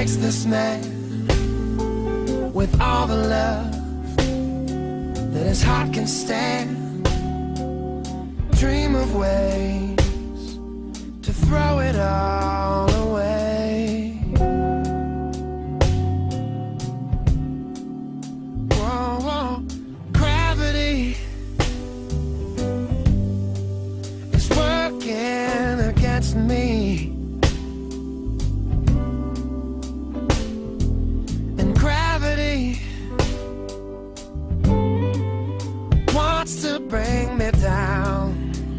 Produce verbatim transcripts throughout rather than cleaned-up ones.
makes this man with all the love that his heart can stand? Dream of ways to throw it all away. Whoa, whoa. Gravity is working against me, and gravity wants to bring me down.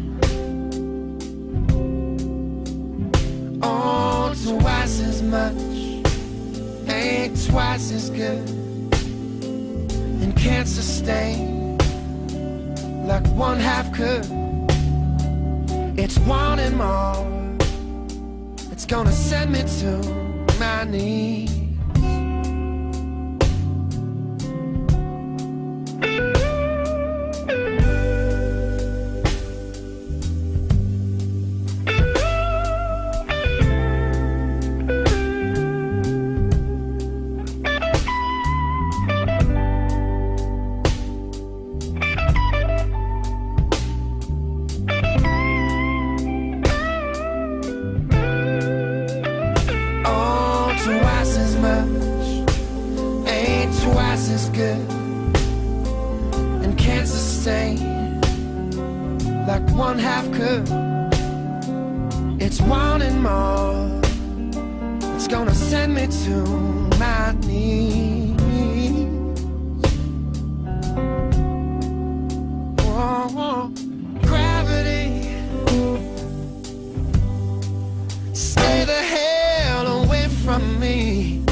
Oh, twice as much ain't twice as good, and can't sustain like one half could. It's wanting more, it's gonna send me to my knees. Twice as much ain't twice as good, and can't sustain like one half could. It's wanting more, it's gonna send me to my knees. Whoa, whoa. Gravity, stay the hell away from me.